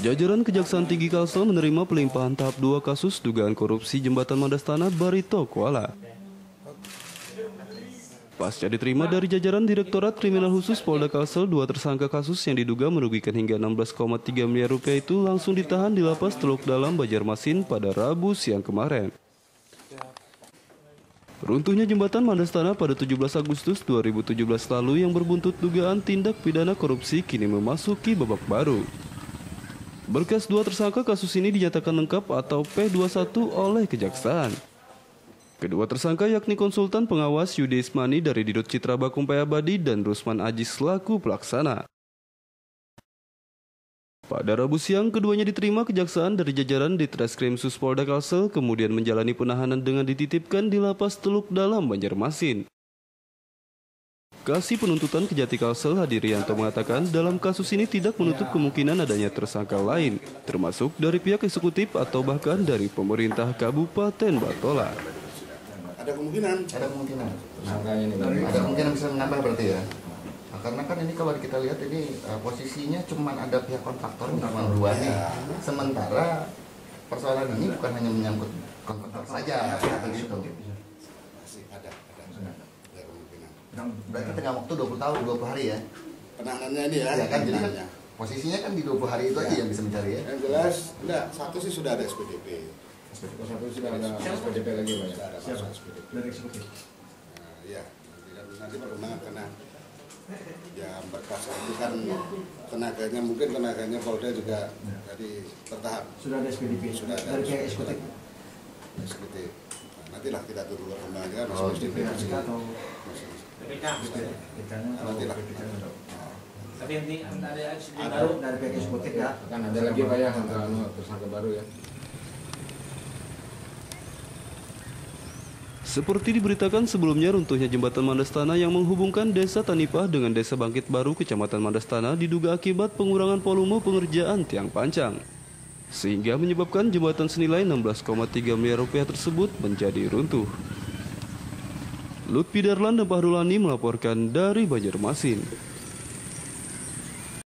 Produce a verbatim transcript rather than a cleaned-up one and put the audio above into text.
Jajaran Kejaksaan Tinggi Kalsel menerima pelimpahan tahap dua kasus dugaan korupsi jembatan Mandastana Barito Kuala. Pasca diterima dari jajaran Direktorat Kriminal Khusus Polda Kalsel, dua tersangka kasus yang diduga merugikan hingga enam belas koma tiga miliar rupiah itu langsung ditahan di Lapas Teluk Dalam, Banjarmasin pada Rabu siang kemarin. Runtuhnya jembatan Mandastana pada tujuh belas Agustus dua ribu tujuh belas lalu yang berbuntut dugaan tindak pidana korupsi kini memasuki babak baru. Berkas dua tersangka kasus ini dinyatakan lengkap atau P dua puluh satu oleh Kejaksaan. Kedua tersangka yakni konsultan pengawas Yudi Ismani dari Dirut Citra Bakumpai Abadi dan Rusman Ajis selaku pelaksana. Pada Rabu siang, keduanya diterima Kejaksaan dari jajaran Ditreskrim Suspolda Kalsel, kemudian menjalani penahanan dengan dititipkan di Lapas Teluk Dalam, Banjarmasin. Kasih penuntutan Kejati Kalsel Hadirianto mengatakan dalam kasus ini tidak menutup kemungkinan adanya tersangka lain, termasuk dari pihak eksekutif atau bahkan dari pemerintah Kabupaten Batola. Ada kemungkinan, ada kemungkinan. Tersangkanya ini ada kemungkinan bisa menambah berarti ya. Nah, karena kan ini kalau kita lihat ini uh, posisinya cuma ada pihak kontraktor cuma dua nih. Sementara persoalan ini bukan hanya menyangkut kontraktor saja, begitu. Masih ada, ada. Berarti tengah waktu dua puluh tahun, dua puluh hari ya? Penahanannya ini ya? Ya kan, jadi kan posisinya kan di dua puluh hari itu aja yang bisa mencari ya? Yang jelas, enggak, satu sih sudah ada S P D P. S P D P satu sudah ada S P D P lagi Pak? Sudah ada S P D P. Dari eksekutif? Iya, nanti perkembangan karena ya berkas itu kan tenaganya, mungkin tenaganya Polda juga jadi bertahap. Sudah ada S P D P? Sudah ada. Dari pihak eksekutif? Eksekutif. Nantilah kita tunggu perkembangannya, masih S P D P atau B P K, nantilah. Tapi nanti ada eksekutif baru dari pihak eksekutif ya? Kan ada lagi Pak ya, tersangka baru ya. Seperti diberitakan sebelumnya, runtuhnya jembatan Mandastana yang menghubungkan Desa Tanipah dengan Desa Bangkit Baru, Kecamatan Mandastana diduga akibat pengurangan volume pengerjaan tiang pancang, sehingga menyebabkan jembatan senilai enam belas koma tiga miliar rupiah tersebut menjadi runtuh. Lutfi Darlan dan Fahrulani melaporkan dari Banjarmasin.